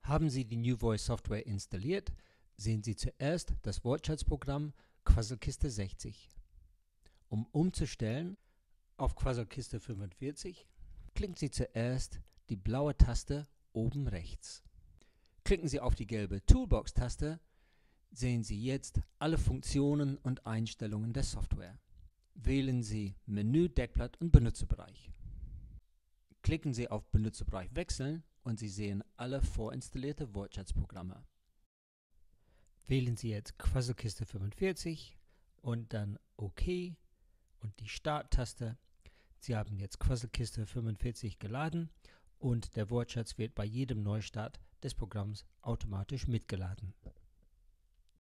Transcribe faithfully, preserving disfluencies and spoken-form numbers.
Haben Sie die New Voice Software installiert, sehen Sie zuerst das Wortschatzprogramm Quasselkiste sechzig. Um umzustellen auf Quasselkiste fünfundvierzig, klicken Sie zuerst die blaue Taste oben rechts. Klicken Sie auf die gelbe Toolbox-Taste, sehen Sie jetzt alle Funktionen und Einstellungen der Software. Wählen Sie Menü, Deckblatt und Benutzerbereich. Klicken Sie auf Benutzerbereich wechseln und Sie sehen alle vorinstallierte Wortschatzprogramme. Wählen Sie jetzt Quasselkiste fünfundvierzig und dann OK und die Starttaste. Sie haben jetzt Quasselkiste fünfundvierzig geladen und der Wortschatz wird bei jedem Neustart des Programms automatisch mitgeladen.